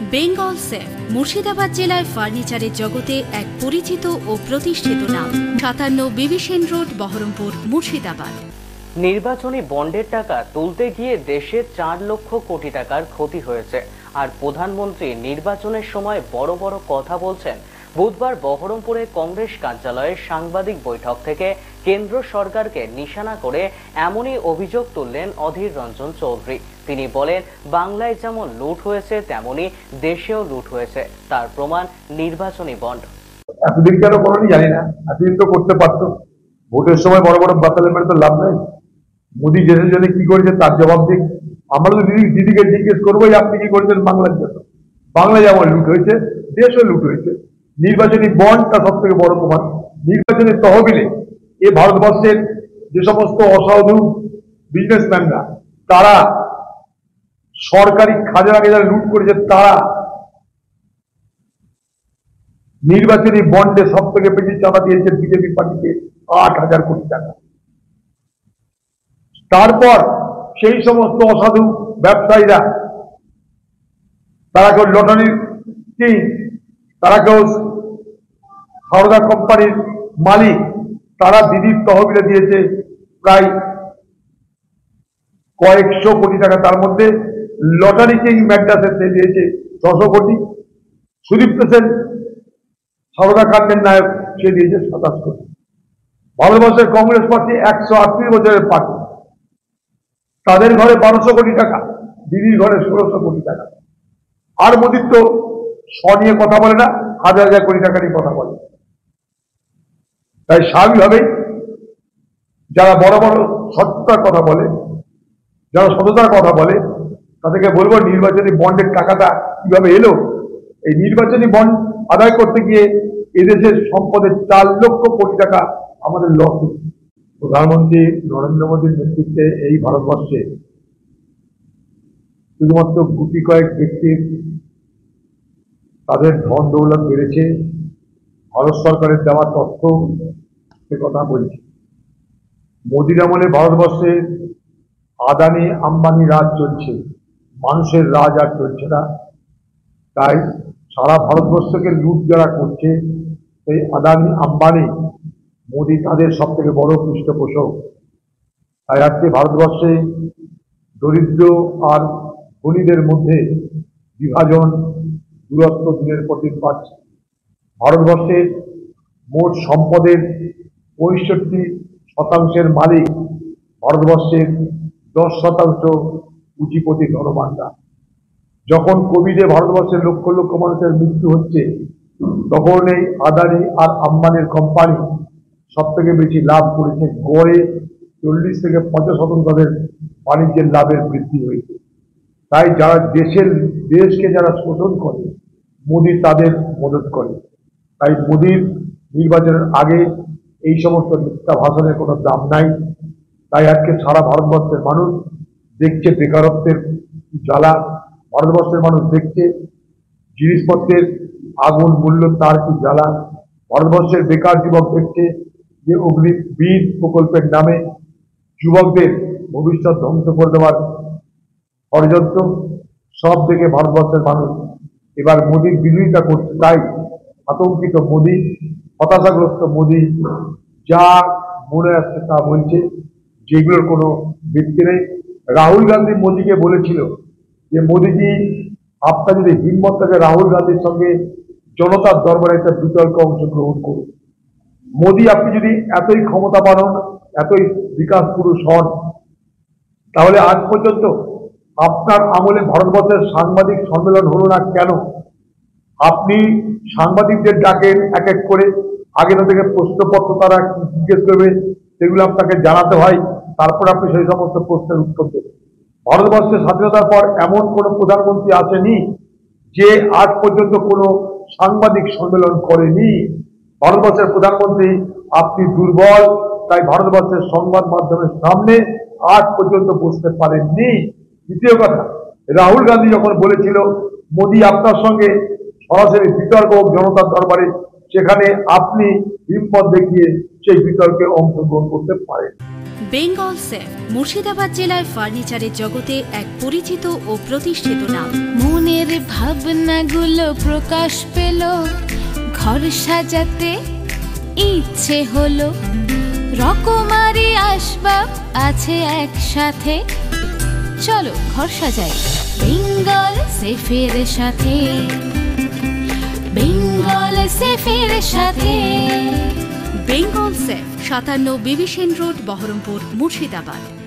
Bengal safe Murshidabad জেলায় ফার্নিচারের জগতে এক পরিচিত ও প্রতিষ্ঠিত নাম। 57 বিবি সেন রোড, বহরমপুর, মুর্শিদাবাদ। নির্বাচনী বন্ডের টাকা তুলতে গিয়ে দেশে 4 লক্ষ কোটি টাকার ক্ষতি হয়েছে, আর প্রধানমন্ত্রী নির্বাচনের সময় বড় বড় কথা বলছেন। বুধবার বহরমপুরে কংগ্রেস কার্যালয়ে সাংবাদিক বৈঠক থেকে কেন্দ্র সরকারকে নিশানা করে এমনই অভিযোগ তুললেন অধীর রঞ্জন চৌধুরী। তিনি বলেন, বাংলায় যেমন লুট হয়েছে তেমনি দেশেও লুট হয়েছে, তার প্রমাণ নির্বাচনী বন্ড। এতদিন কেন করেনি জানি না, এতদিন তো করতে পারতো। ভোটের সময় বড় বড় বাতালে মেরে তো লাভ নাই। মোদী দেশের জন্য কি করেছে তার জবাব দিক। আমরা তো দিদিকে জিজ্ঞেস করবোই, আপনি কি করেছেন বাংলার জন্য। বাংলা যেমন লুট হয়েছে, দেশও লুট হয়েছে। নির্বাচনী বন্ডটা সব থেকে বড় প্রমাণ। নির্বাচনী তহবিলে এ ভারতবর্ষের যে সমস্ত অসাধু বিজনেসম্যানরা, তারা সরকারি খাজানাকে যারা লুট করেছে, তারা নির্বাচনী বন্ডে সব থেকে বেশি চাঁদা দিয়েছে বিজেপি পার্টিকে 8,000 কোটি টাকা। তারপর সেই সমস্ত অসাধু ব্যবসায়ীরা, তারা কেউ লটারির কিং, তারা কেউ হাওড়া কোম্পানির মালিক, তারা দিদির তহবিলে দিয়েছে প্রায় কয়েকশো কোটি টাকা। তার মধ্যে লটারি কিং ম্যাড্রাসের সে দিয়েছে 600 কোটি। সুদীপ্ত সেন হাওড়া কাণ্ডের নায়ক, সে দিয়েছে 27 কোটি। ভারতবর্ষের কংগ্রেস পার্টি 138 বছরের পার্টি, তাদের ঘরে 1200 কোটি টাকা, দিদির ঘরে 1600 কোটি টাকা। আর মোদির তো নিয়ে কথা বলে না, 1000 কোটি টাকা নিয়ে কথা বলে। তাই স্বাভাবিকভাবেই যারা বড় বড় সত্যতার কথা বলে, যারা সততার কথা বলে, তাদেরকে বলবো নির্বাচনী বন্ডের টাকাটা কিভাবে এলো। এই নির্বাচনী বন্ড আদায় করতে গিয়ে এদেশের সম্পদের 4 লক্ষ কোটি টাকা আমাদের লস। প্রধানমন্ত্রী নরেন্দ্র মোদীর নেতৃত্বে এই ভারতবর্ষে শুধুমাত্র গুটি কয়েক ব্যক্তির তাদের ধন দৌলত বেড়েছে। ভারত সরকারের দেওয়া তথ্য সে কথা বলছি। মোদির আমলে ভারতবর্ষে আদানি আম্বানি রাজ চলছে, মানুষের রাজ আর চলছে না। তাই সারা ভারতবর্ষকে লুট যারা করছে, সেই আদানি আম্বানি মোদি তাদের সব থেকে বড় পৃষ্ঠপোষক। তাই আজকে ভারতবর্ষে দরিদ্র আর ধনীদের মধ্যে বিভাজন, দূরত্ব দিনের পর দিন বাড়ছে। ভারতবর্ষের মোট সম্পদের 65% মালিক ভারতবর্ষের 10% পুঁজিপতি ধনবানরা। যখন কোভিডে ভারতবর্ষের লক্ষ লক্ষ মানুষের মৃত্যু হচ্ছে, তখন এই আদানি আর আম্বানির কোম্পানি সব থেকে বেশি লাভ করেছে। গড়ে 40 থেকে 50% তাদের বাণিজ্যের লাভের বৃদ্ধি হয়েছে। তাই যারা দেশকে যারা শোষণ করে, মোদি তাদের মদত করে। তাই মোদির নির্বাচনের আগে এই সমস্ত মিথ্যা ভাষণের কোনো দাম নাই। তাই আজকে সারা ভারতবর্ষের মানুষ দেখছে বেকারত্বের জ্বালা, ভারতবর্ষের মানুষ দেখছে জিনিসপত্রের আগুন মূল্য তার কি জ্বালা। ভারতবর্ষের বেকার যুবক দেখছে যে অগ্নিবীর প্রকল্পের নামে যুবকদের ভবিষ্যৎ ধ্বংস করে দেওয়ার ষড়যন্ত্র। সব দেখে ভারতবর্ষের মানুষ এবার মোদির বিরোধিতা করছে। তাই আতঙ্কিত মোদি, হতাশাগ্রস্ত মোদি যা মনে আসছে তা বলছে, যেগুলোর কোনো ভিত্তি নেই। রাহুল গান্ধী মোদিকে বলেছিল যে, মোদিজি আপনার যদি হিম্মত থাকে রাহুল গান্ধীর সঙ্গে জনতার দরবারে একটা বিতর্কে অংশগ্রহণ করুন। মোদি, আপনি যদি এতই ক্ষমতাবান হন, এতই বিকাশ পুরুষ হন, তাহলে আজ পর্যন্ত আপনার আমলে ভারতবর্ষের সাংবাদিক সম্মেলন হলো না কেন? আপনি সাংবাদিকদের ডাকেন এক এক করে, আগে থেকে প্রশ্নপত্র তারা জিজ্ঞেস করবে, সেগুলো আপনাকে জানাতে হয়, তারপর আপনি সেই সমস্ত প্রশ্নের উত্তর দেবেন। ভারতবর্ষের স্বাধীনতার পর এমন কোন প্রধানমন্ত্রী আসেনি যে আজ পর্যন্ত কোনো সাংবাদিক সম্মেলন করেনি। ভারতবর্ষের প্রধানমন্ত্রী আপনি দুর্বল, তাই ভারতবর্ষের সংবাদ মাধ্যমের সামনে আজ পর্যন্ত বসতে পারেননি। দ্বিতীয় কথা, রাহুল গান্ধী যখন বলেছিল মোদি আপনার সঙ্গে সরাসরি বিতর্ক জনতার দরবারে, সেখানে আপনি হিম্মত দেখিয়ে সেই বিতর্কে অংশগ্রহণ করতে পারেন। বেঙ্গল সেফ মুর্শিদাবাদ জেলায় ফার্নিচারের জগতে এক পরিচিত ও প্রতিষ্ঠিত নাম। মনের ভাবনাগুলো প্রকাশ পেল, ঘর সাজাতে ইচ্ছে হলো, রকমারি আসবাব আছে একসাথে, চলো ঘর সাজাই বেঙ্গল সেফের সাথে, বেঙ্গল সেফের সাথে। Bengal safe 57 বিবিসেন road, Baharampur, Murshidabad.